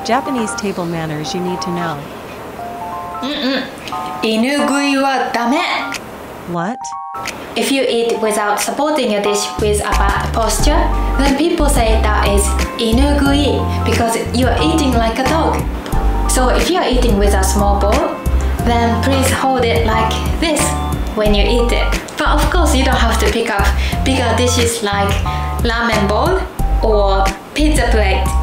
Japanese table manners you need to know. 犬食いはダメ What? If you eat without supporting your dish with a bad posture, then people say that is 犬食い because you are eating like a dog. So if you are eating with a small bowl, then please hold it like this when you eat it. But of course you don't have to pick up bigger dishes like ramen bowl or pizza plate.